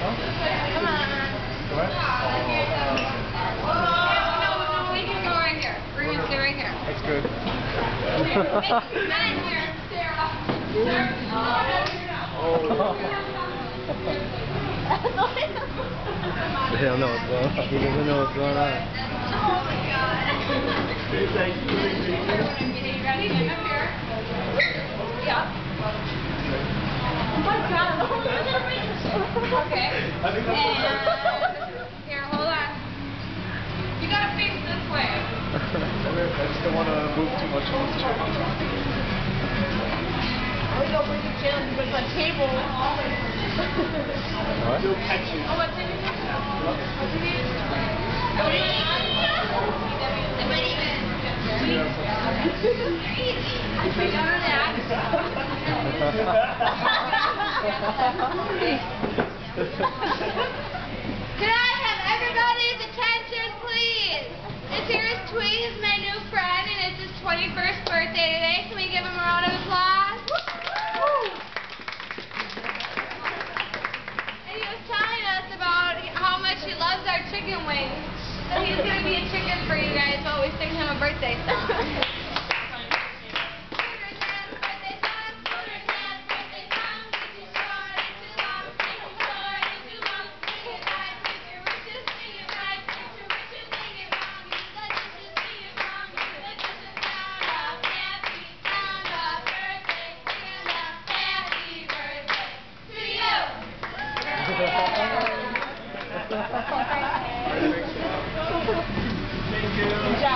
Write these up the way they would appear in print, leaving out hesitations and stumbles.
Come on. What? No, we can go right here. We're going to stay right here. That's good. They don't know what's going on. He doesn't know what's going on. Oh my god. You ready? Get up here. Yeah. Oh my god. Okay. And here, hold on. You gotta face this way. I just don't want to move too much on this chair. We go bring the chair and put the table. What? You'll catch you. Oh, what's in it? What's in it? I might even. I remember that. Can I have everybody's attention, please? This here is Tuys, my new friend, and it's his 21st birthday today. Can we give him a round of applause? And he was telling us about how much he loves our chicken wings. So he's going to be a chicken for you guys while we sing him a birthday song. Thank you.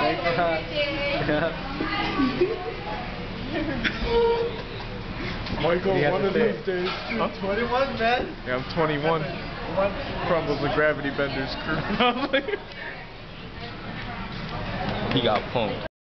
Michael, one of these days. I'm 21, man. Yeah, I'm 21. Crumbles the Gravity Benders crew. He got punked.